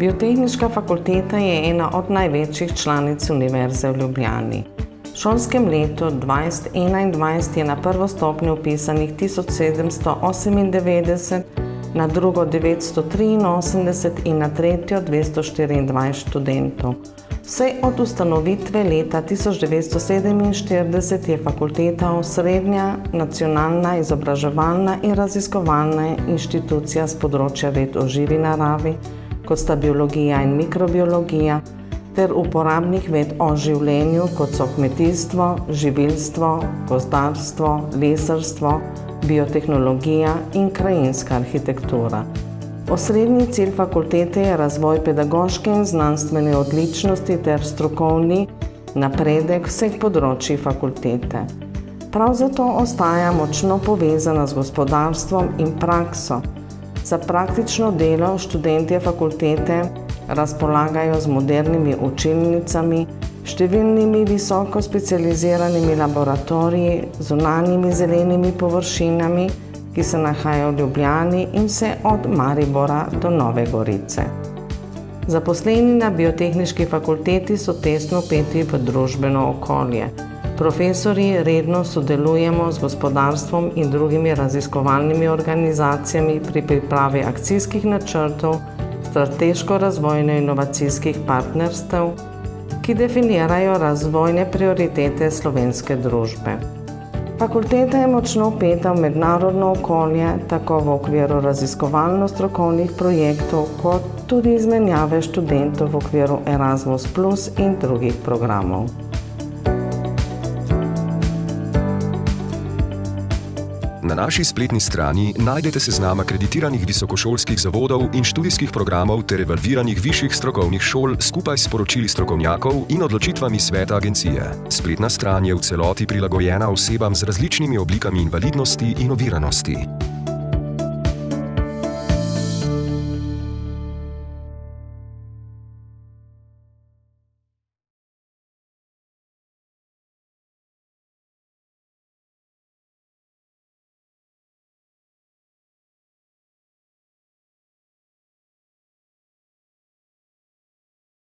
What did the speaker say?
Biotehniška fakulteta je ena od največjih članic Univerze v Ljubljani. V šolskem letu 2021 je na prvo stopnjo vpisanih 1798, na drugo 983 in na tretjo 224 študentov. Vse od ustanovitve leta 1947 je fakulteta osrednja nacionalna izobraževalna in raziskovalna inštitucija z področja ved o živi naravi, kot sta biologija in mikrobiologija, ter uporabnih ved o življenju, kot so kmetijstvo, živilstvo, gozdarstvo, lesarstvo, biotehnologija in krajinska arhitektura. Osrednji cilj fakultete je razvoj pedagoške in znanstvene odličnosti ter strokovni napredek vseh področij fakultete. Prav zato ostaja močno povezana z gospodarstvom in prakso. Za praktično delo študentje fakultete razpolagajo z modernimi učilnicami, številnimi visoko specializiranimi laboratoriji, zunanjimi zelenimi površinami, ki se nahajajo v Ljubljani in vse od Maribora do Nove Gorice. Zaposleni na Biotehniški fakulteti so tesno vpeti v družbeno okolje. Profesorji redno sodelujemo z gospodarstvom in drugimi raziskovalnimi organizacijami pri pripravi akcijskih načrtov, strateško-razvojno-inovacijskih partnerstev, ki definirajo razvojne prioritete slovenske družbe. Fakulteta je močno vpeta v mednarodno okolje, tako v okviru raziskovalno-strokovnih projektov, kot tudi izmenjave študentov v okviru Erasmus Plus in drugih programov. Na naši spletni strani najdete seznam akreditiranih visokošolskih zavodov in študijskih programov ter evalviranih višjih strokovnih šol skupaj s poročili strokovnjakov in odločitvami sveta agencije. Spletna stran je v celoti prilagojena osebam z različnimi oblikami invalidnosti in oviranosti.